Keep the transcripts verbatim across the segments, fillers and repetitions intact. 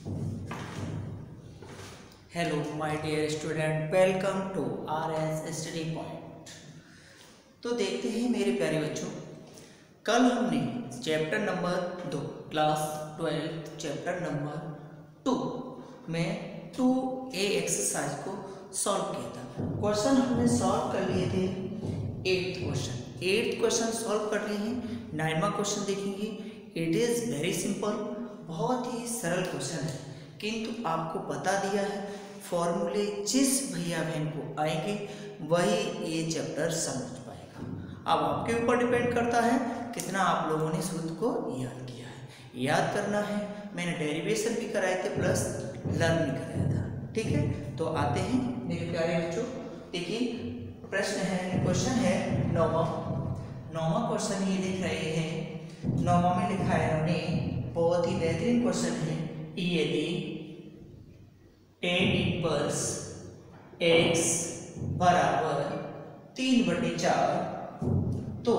Hello my dear student, welcome to R S study point. तो देखते हैं मेरे प्यारे बच्चों, कल हमने चैप्टर नंबर दो class twelfth chapter number two में टू ए एक्सरसाइज को सॉल्व किया था। क्वेश्चन हमने सॉल्व कर लिए थे eighth question eighth question solve कर लिए हैं। नाइनवा क्वेश्चन देखेंगे। इट इज़ वेरी सिंपल, बहुत ही सरल क्वेश्चन है, किंतु आपको बता दिया है फॉर्मूले जिस भैया बहन को आएंगे वही ये चैप्टर समझ पाएगा। अब आपके ऊपर डिपेंड करता है कितना आप लोगों ने सूत्र को याद किया है। याद करना है, मैंने डेरिवेशन भी कराए थे प्लस लर्न भी कराया था। ठीक है, तो आते हैं मेरे प्यारे बच्चों। देखिए प्रश्न है, क्वेश्चन है नौवा नौवा क्वेश्चन ये लिख रहे हैं। नौवा में लिखा है उन्होंने, बहुत ही बेहतरीन क्वेश्चन है। यदि टेन इनवर्स एक्स बराबर तीन बटे चार तो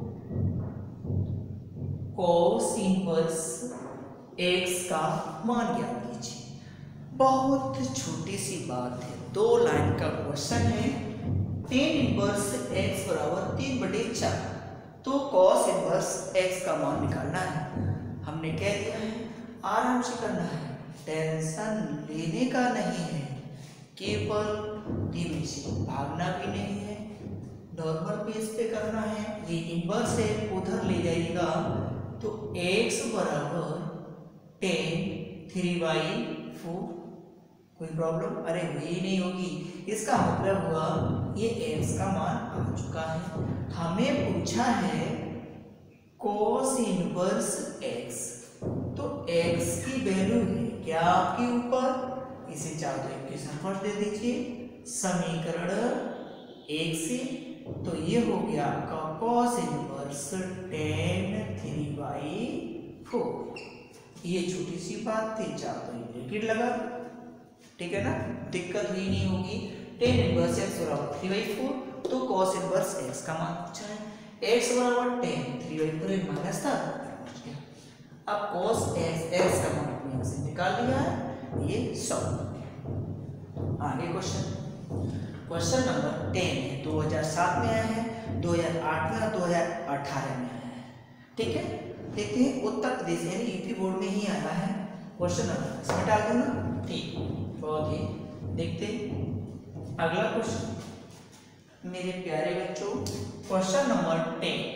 कॉस इनवर्स एक्स का मान ज्ञात कीजिए। बहुत छोटी सी बात है, दो लाइन का क्वेश्चन है। टेन इनवर्स एक्स बराबर तीन बटे चार तो कॉस इनवर्स एक्स का मान निकालना है। हमने कह दिया है आराम से करना है, टेंशन लेने का नहीं है, केवल धीमे से भागना भी नहीं है, नॉर्मल पेज पे करना है। ये इनवर्स है, उधर ले जाइएगा तो x बराबर टेन थ्री बाई फोर। कोई प्रॉब्लम? अरे वही नहीं होगी, इसका मतलब हुआ ये x का मान आ चुका है। हमें पूछा है cos इनवर्स x, तो x की वैल्यू है क्या आपके ऊपर, इसे चाहे तो इक्वेशन फर्स्ट दे दीजिए समीकरण एक से, तो ये हो गया आपका cos inverse tan three by four. ये छोटी सी बात थी, चाहे तो ब्रैकेट लगा, ठीक है ना, दिक्कत हुई नहीं होगी। टेन इनवर्स एक्स बराबर थ्री बाई फोर तो cos इनवर्स एक्स का मान पूछा है। एक्स बराबर tan three by four minus था, अब cos x x का मान अपने से निकाल लिया है, ये सॉल्व हो गया। आगे क्वेश्चन क्वेश्चन नंबर टेन है, दो हज़ार सात में आया है, दो हज़ार आठ में और दो हज़ार अठारह में आया है। ठीक है, देखते हैं उत्तर प्रदेश यानी यूपी बोर्ड में ही आया है क्वेश्चन नंबर, इसमें डाल दूँ ना, ठीक, बहुत ही। देखते अगला क्वेश्चन मेरे प्यारे बच्चों, क्वेश्चन नंबर टेन।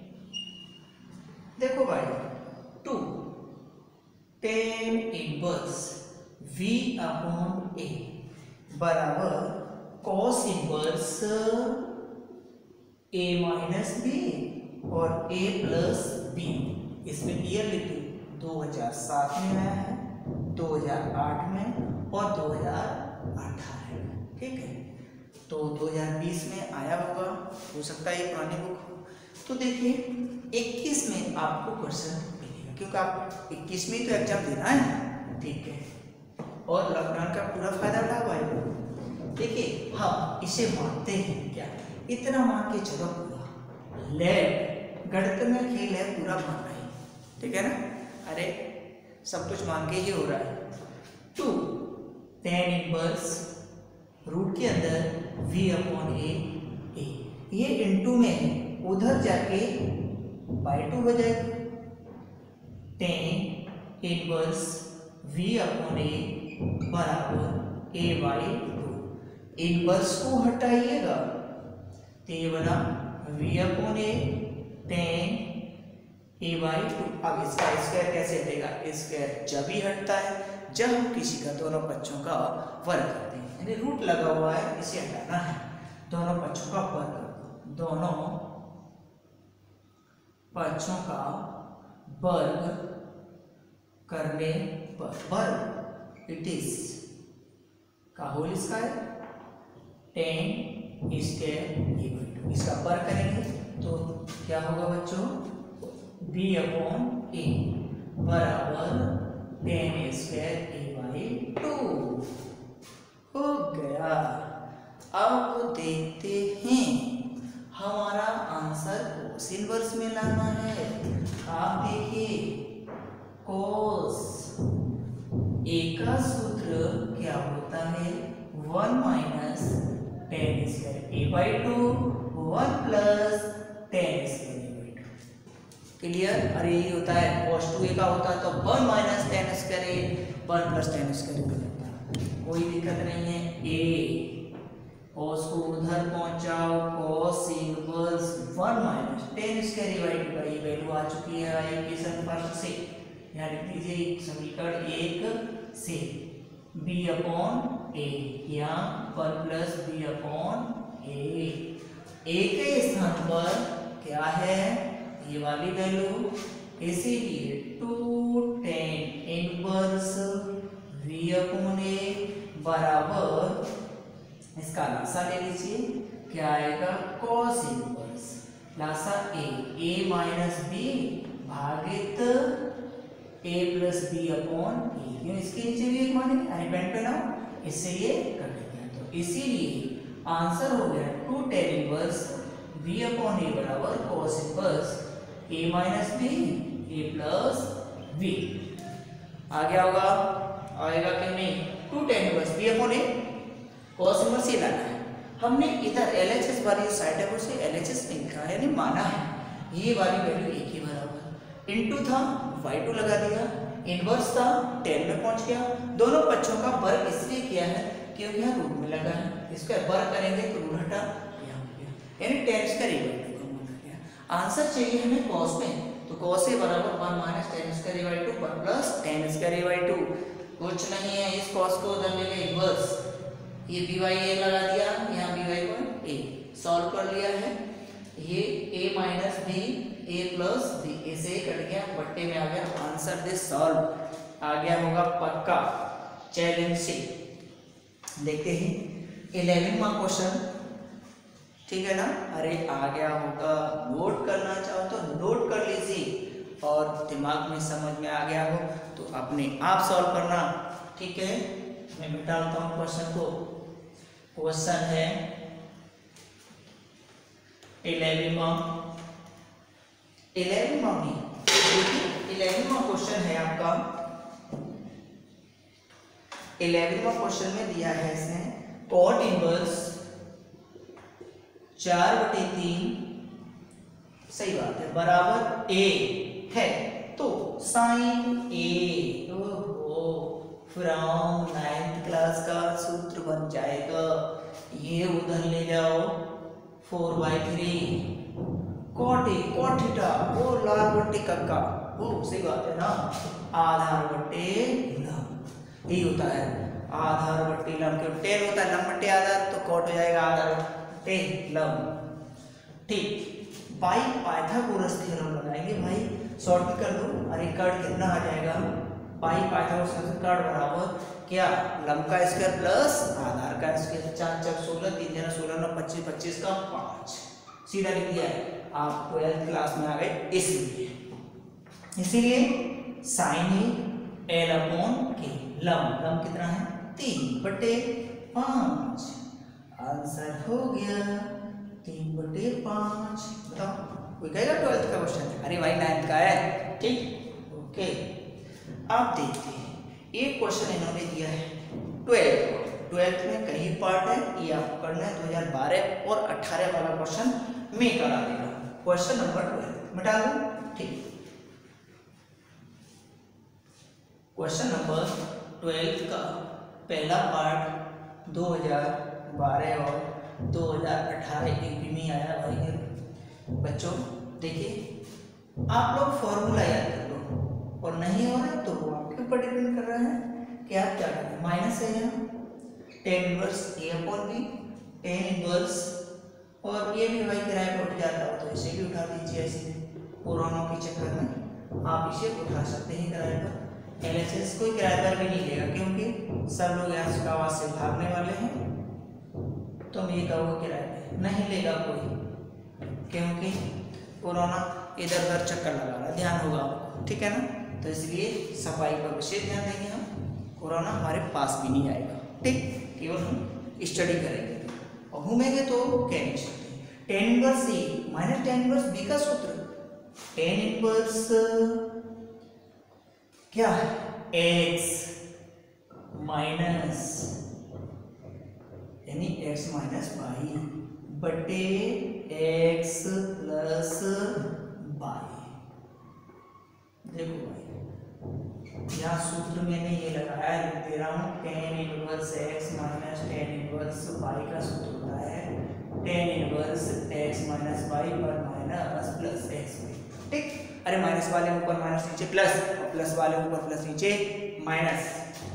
देखो भाई, two tan inverse v upon A बराबर cos inverse a minus B और a प्लस बी। इसमें ईयर लिख दो, दो हज़ार सात में आया है, दो हज़ार आठ में और दो हज़ार अठारह में। ठीक है, तो दो हज़ार बीस में आया होगा, हो सकता है ये पुरानी बुक हो। तो देखिए इक्कीस में आपको क्वेश्चन मिलेगा, क्योंकि आप इक्कीस में तो एग्जाम देना है, ठीक है, और लॉकडाउन का पूरा फायदा उठा पाएगा। देखिए हम इसे मानते हैं क्या, इतना मान के चलो, पूरा लेट गणित में खेल है, पूरा मानना ही, ठीक है ना। अरे सब कुछ मान के ही हो रहा है। टू टेन इनवर्स रूट के अंदर v अपॉन ए, ए ये इनटू में है, उधर जाके बाई टू हो जाएगा। Tan inverse v upon A बराबर ए बाई टू। इनवर्स को हटाइएगा तो ये बना v upon A tan A by two. अब इसका स्क्वायर कैसे हटेगा? स्क्वायर जब ही हटता है जब हम किसी का दोनों पक्षों का वर्ग करते हैं, यानी रूट लगा हुआ है, इसे हटाना है, दोनों पक्षों का वर्ग कर दो, दोनों पक्षों का वर्ग करने पर वर्ग इट इज का whole square tan square A by two. इसका वर्ग करेंगे तो क्या होगा बच्चों, b अपॉन ए बराबर tan square A by two हो गया। अब देखते हैं हमारा आंसर कोस इनवर्स में लाना है। आप देखिए cos A one minus tan square A by two, one plus tan square A by two. Clear? अरे यही होता है cos टू ए का होता है तो one minus tan square A, one plus tan square A होता है, कोई दिक्कत नहीं है। ए cos को उधर पहुंचाओ, cos inverse one minus tan square A by two का ये वैल्यू आ चुकी है इक्वेशन फर्स्ट से। यहाँ लिख दीजिए समीकरण एक से b अपॉन ए, यहाँ one plus B upon A, A के स्थान पर क्या है ये वाली वैल्यू, इसीलिए two tan inverse v upon A बराबर इसका लासा ले लीजिए, क्या आएगा cos इनवर्स लासा a, a माइनस बी भागित a plus B upon A, क्यों इसके नीचे भी एक मानेंगे, यानी पेन पे ना इससे ये कर देंगे, तो इसीलिए आंसर हो गया two tan inverse v upon A बराबर cos inverse a minus B a plus B. आ गया होगा, आएगा कि नहीं, two tan inverse v upon A cos inverse ये लाना है। हमने इधर L H S वाली साइड है उसे L H S नहीं लिखा है, यानी माना है ये वाली वैल्यू एक ही बराबर, इनटू था बाई टू लगा दिया, इनवर्स था टेन में पहुंच गया। दोनों पक्षों का वर्ग इसलिए किया है क्योंकि यहाँ रूट में लगा है, इसका वर्ग करेंगे तो रूट हटा यहाँ हो गया, यानी tan square A by two का मान आ गया। आंसर चाहिए हमें cos में, तो cos ए बराबर one minus tan square A by two one plus tan square A by two, कुछ नहीं है, इस cos को उधर ले गए इनवर्स, ये बी वाई ए लगा दिया, यहाँ बी वाई को ए सॉल्व कर लिया है, ये a minus B A plus B, A से कट गया बट्टे में आ गया, आंसर दे सॉल्व आ गया होगा पक्का। चैलेंज से देखते हैं इलेवेंवा क्वेश्चन, ठीक है ना, अरे आ गया होगा, नोट करना चाहो तो नोट कर लीजिए और दिमाग में समझ में आ गया हो तो अपने आप सॉल्व करना, ठीक है। मैं मिटाता हूँ क्वेश्चन को। क्वेश्चन है इलेवेंवा, इलेवेंवा में देखिए इलेवेंवा क्वेश्चन है आपका, इलेवेंवा क्वेश्चन में दिया है इसने कॉट इनवर्स चार बटे तीन, सही बात है, बराबर ए है, तो sine A, from ninth class का सूत्र बन जाएगा, ये उधर ले जाओ four by three cot A cot theta, वो लाल बट्टे कक्का, वो सही बात है ना, आधार बट्टे लंब, यही होता है आधार बट्टे लंब, क्यों टेन होता है लंब बट्टे आधार, तो कॉट हो जाएगा आधार बट्टे लंब, ठीक। बाई पाइथागोरस थ्योरम लगाएंगे भाई, शॉर्ट भी कर दो, अरे कट कितना आ जाएगा, पाई पाइथागोरस कट बराबर क्या, लंब का स्क्वायर प्लस आधार का स्क्वायर, चार चार सोलह, तीन जना सोलह, नौ पच्चीस, पच्चीस का पाँच, सीधा लिख दिया है। आप ट्वेल्थ क्लास में आ गए इसलिए, इसीलिए साइन ए एल अपॉन के, लंब लंब कितना है तीन बटे पाँच, आंसर हो गया तीन बटे पाँच। बताओ कोई कहेगा ट्वेल्थ का क्वेश्चन, अरे भाई नाइन्थ का है, ठीक, ओके। आप देखते हैं एक क्वेश्चन इन्होंने दिया है ट्वेल्थ, ट्वेल्थ में कई पार्ट है, ये आपको करना है, दो हज़ार बारह और अठारह वाला क्वेश्चन मैं करा देगा, क्वेश्चन नंबर ट्वेल्व मिटा दो, ठीक। क्वेश्चन नंबर ट्वेल्थ का पहला पार्ट दो हज़ार बारह और दो हज़ार अठारह ईपी में आया भाई बच्चों। देखिए आप लोग फॉर्मूला याद कर लो, और नहीं हो रहा तो वो आपके ऊपर डिपेंड कर रहा है कि आप क्या करें। माइनस है यहाँ tan inverse A upon B, tan inverse, और ये भी भाई किराए पर उठ जाता हो तो इसे भी उठा दीजिए, ऐसे पुरानों के चक्कर में आप इसे उठा सकते हैं किराए पर। एल एच एस कोई किराए पर भी नहीं लेगा क्योंकि सब लोग यहाँ से आवाज से भागने वाले हैं, तो मैं ये कहूँगा किराए पर नहीं लेगा कोई, क्योंकि कोरोना इधर उधर चक्कर लगा रहा, ध्यान होगा आपको, ठीक है ना, तो इसलिए सफाई पर विशेष ध्यान देंगे हम, कोरोना हमारे पास भी नहीं आएगा, ठीक, केवल हम स्टडी करेंगे और घूमेंगे तो कह नहीं सकते। Tan inverse A minus tan inverse B का सूत्र, टेन इनवर्स क्या है एक्स माइनस यानी एक्स माइनस वाई बटे एक्स प्लस वाई। देखो भाई यहाँ सूत्र मैंने ये लगाया, लिख दे रहा हूँ, tan inverse x minus tan inverse y का सूत्र होता है tan inverse x minus y पर माइनस प्लस एक्स वाई। ठीक, अरे माइनस वाले ऊपर माइनस नीचे प्लस, और प्लस वाले ऊपर प्लस नीचे माइनस,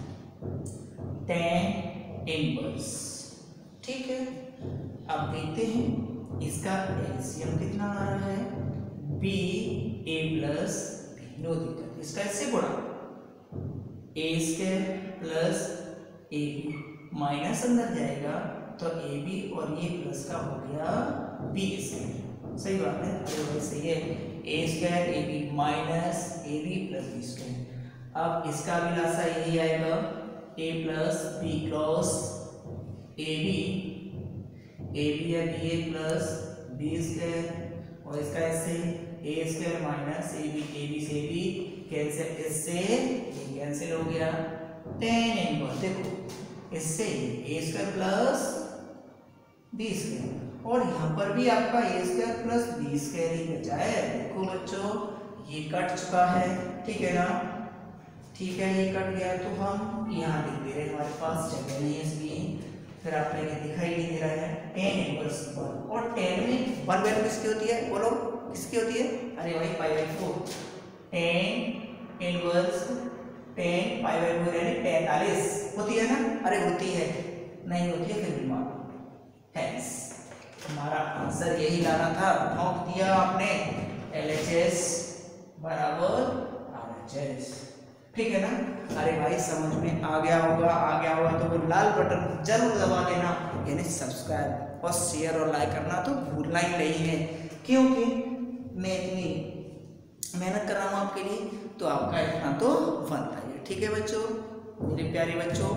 टेन इनवर्स। ठीक है, अब देखते हैं इसका एलसीएम कितना आ रहा है, B A plus B, no दिक्कत, इसका इससे गुणा A square plus A B, minus अंदर जाएगा तो ए बी और ये प्लस का हो गया बी स्क्वायर। सही बात है, अरे भाई सही है, A square A B minus A B plus B square. अब इसका अभिलाषा यही आएगा, A plus B cross A B, A B या B A plus B square, और इसका इससे A square minus A B, A B से बी कैंसिल, इससे ये कैंसिल हो गया, टेन इनवर्स। देखो इससे A square plus B square, और यहाँ पर भी आपका A square plus B square ही बचा है। देखो बच्चों ये कट चुका है, ठीक है ना, ठीक है, ये कट गया तो हम यहाँ लिख दे रहे हैं, हमारे पास जगह नहीं है इसलिए, फिर आपको ये दिखाई नहीं दे रहा है, टेन इनवर्स वन, और टेन में वन वैल्यू किसकी होती है, बोलो किसकी होती है, अरे भाई pi by four, tan inverse tan pi by four यानी पैंतालीस होती है ना, अरे होती है, नहीं होती है फिर भी मान, हेंस हमारा आंसर यही लाना था, ठोक दिया आपने, एल एच एस बराबर आर एच एस। ठीक है ना, अरे भाई समझ में आ गया होगा, आ गया होगा तो वो लाल बटन जरूर दबा देना, यानी सब्सक्राइब और शेयर और लाइक करना तो भूलना ही नहीं है, क्योंकि मैं इतनी मेहनत कर रहा हूँ आपके लिए, तो आपका इतना तो बनता है। ठीक है बच्चों, मेरे प्यारे बच्चों,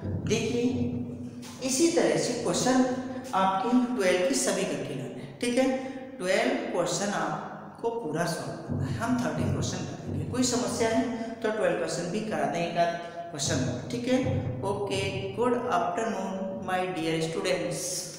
देखिए इसी तरह से क्वेश्चन आपके ट्वेल्व की सभी करके लाने हैं। ठीक है, ट्वेल्व क्वेश्चन आपको पूरा सॉल्व करना है, हम थर्टीन क्वेश्चन करेंगे, कोई समस्या है तो ट्वेल्व क्वेश्चन भी करा दें, एक आध क्वेश्चन। ठीक है, okay, good afternoon my dear students.